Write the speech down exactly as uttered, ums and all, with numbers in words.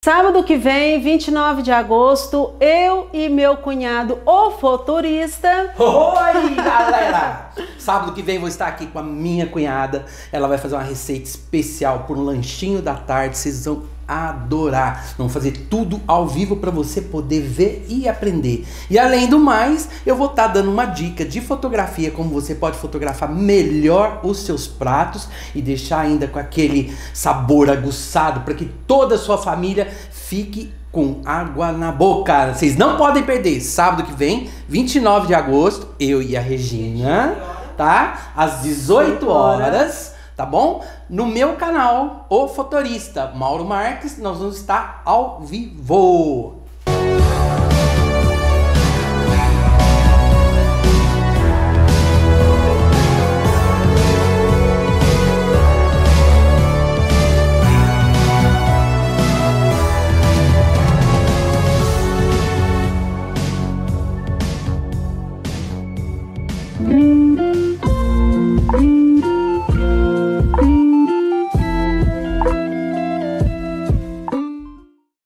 Sábado que vem, vinte e nove de agosto, eu e meu cunhado, o futurista. Oi, galera! Sábado que vem vou estar aqui com a minha cunhada. Ela vai fazer uma receita especial por um lanchinho da tarde. Vocês vão adorar. Vamos fazer tudo ao vivo para você poder ver e aprender. E além do mais, eu vou estar dando uma dica de fotografia, como você pode fotografar melhor os seus pratos e deixar ainda com aquele sabor aguçado para que toda a sua família fique com água na boca. Vocês não podem perder. Sábado que vem, vinte e nove de agosto, eu e a Regina, tá? Às dezoito horas. Tá bom? No meu canal, O Futurista, Mauro Marques, nós vamos estar ao vivo.